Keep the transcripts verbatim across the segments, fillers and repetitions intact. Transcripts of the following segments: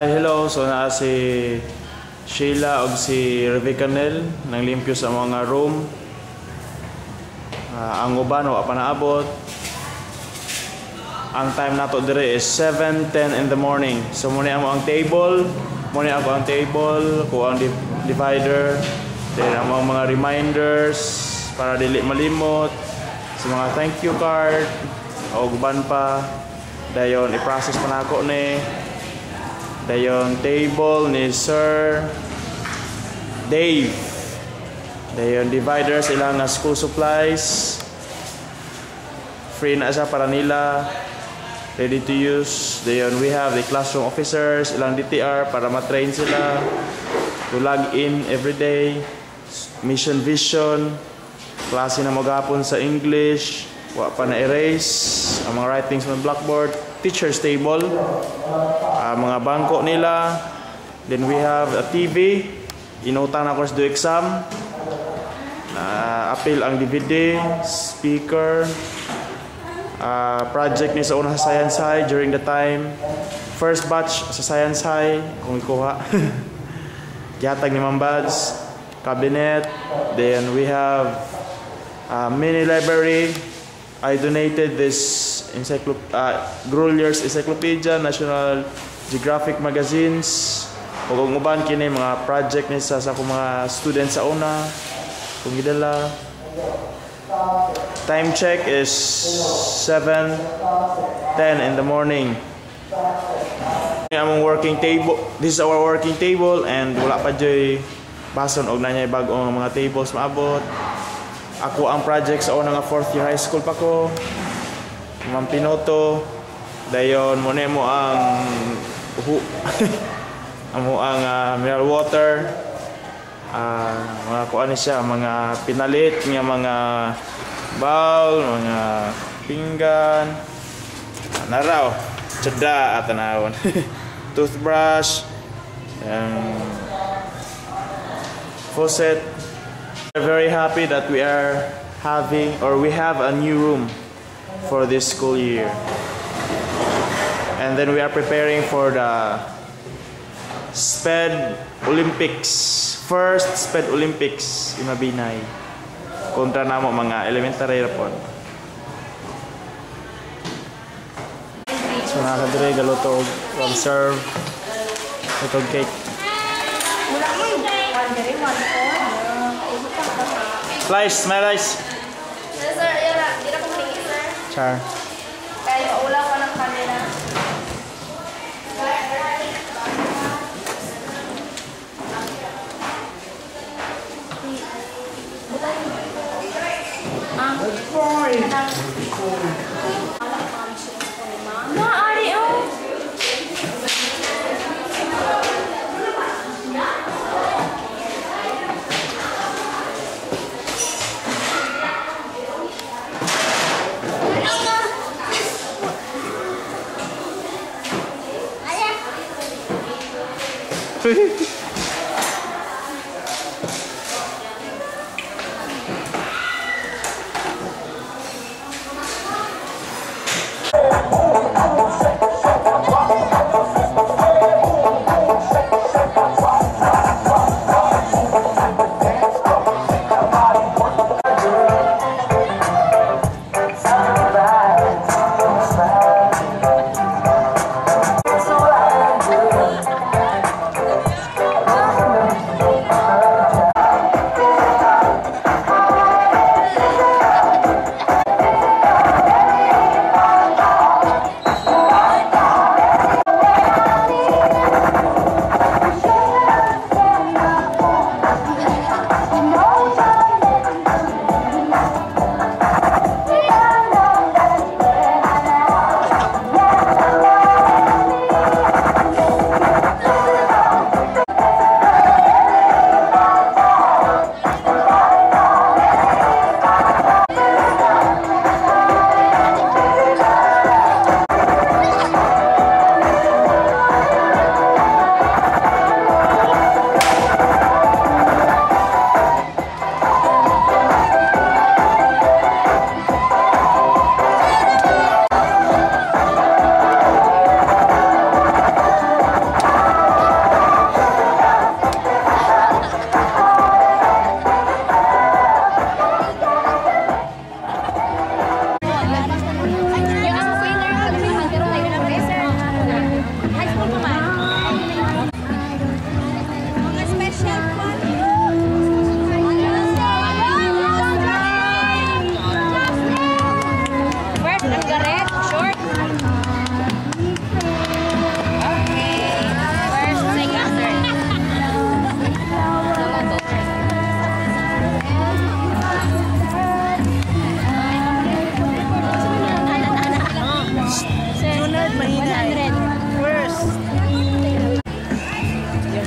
Hello, so na si Sheila o si Revicanel nang limpyo sa mga room. Uh, ang uban wa pa naabot. Ang time nato dire is seven ten in the morning. So muna mo ang table, muna ako ang table, ko ang divider, then ang mga reminders para dili malimot, sa mga thank you card o uban pa. Dayon i-process pa nako ni. Dayon table ni Sir Dave. Dayon dividers ilang nga school supplies. Free na siya para nila. Ready to use. Dayon we have the classroom officers, ilang D T R para ma-train sila to log in every day. Mission vision. Klase na magapon sa English. Wa pa na erase. Ang mga writings sa blackboard. Teacher's table. Uh, mga bangko nila. Then we have a T V. Inutang na ko sa do exam. Uh, appeal ang D V D, speaker. Uh, project ni sa una sa Science High during the time. First batch sa Science High. Kung ikuha. Gihatag ni Ma'am Bads. Cabinet. Then we have a mini library. I donated this encyclop uh, Grolier's Encyclopedia, National Geographic magazines. Kung uban kini mga project ni sa sa akong mga students sa una. Kung gidala. Time check is seven ten in the morning. Among working table. This is our working table and wala pa joy bason og nanyay bag-ong mga tables maabot. Ako ang project sa una nga fourth year high school pa ko. Ma'am Pinoto. Dayon mo mo ang uh, amo ang uh, mineral water. Uh, mga kuan ni siya, mga pinalit nga mga bowl, mga pinggan. Naraw, tsada at tanawon. Toothbrush. Um, faucet. We're very happy that we are having or we have a new room for this school year. And then we are preparing for the SPED Olympics. First SPED Olympics in Mabinay. Kontra namo mga elementary rapon. So nakadire galuto from serve itong cake. Slice, may rice. Sir, yan na. Di na ko malingi, sir. Char. Kaya maulaw ko ng camera. Ah, good boy. Maaari, oh.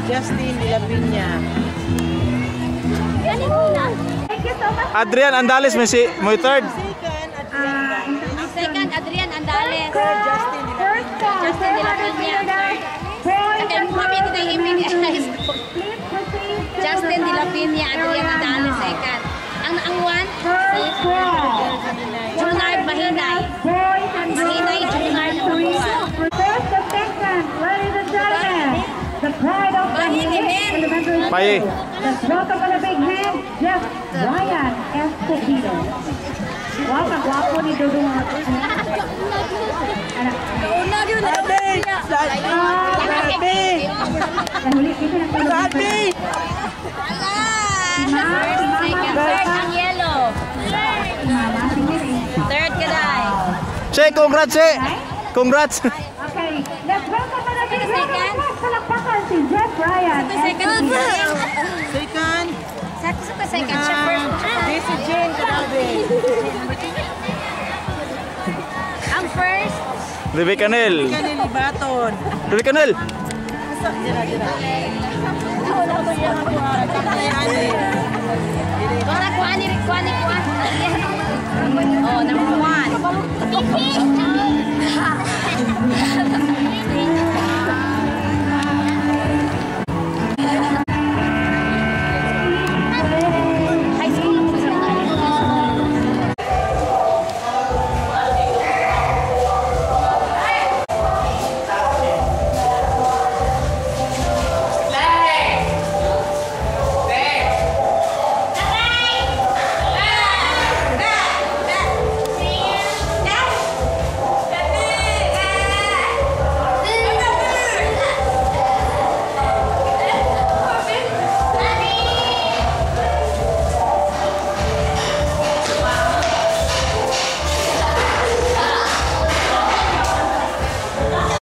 Justin de la Piña. Yan yung una. Thank you so much. Adrian Andales, may si, may third. Second, Adrian. Uh, Ang second, Adrian Andales. Third, Justin de la First Piña. call, Justin de la seven hundred Piña. meters. Boys Okay, and mami girls kita yung imig high school. Please proceed to Justin the de la right Piña, Adrian area Andales now. second. Ang ang one, First call. Junard Mahinay. Boys and Mahinay, girls. Junard na makuha. First contestant, ladies and gentlemen, the pride of the Mahinay. elementary school. Paye. Let's welcome with a big hand, Jeff Ryan Escobedo. Welcome, guwapo ni Dudong. Anak. Una yun na. Sabi! Nahuli kita ng tulog. Sabi! First, second, third, ang yellow. Mama, sige rin. Third ka dahil. Che, congrats, Che. Congrats. Okay, let's welcome with a big Second. round of applause sa lakpakan si Jeff Ryan. Second. Second, Sakto sa second siya first. this is Jane Grabe. Ang first, Ribe Canel. Kanili Baton. Ribe Canel. Dora kuha ni kuha ni kuha. Oh, number one.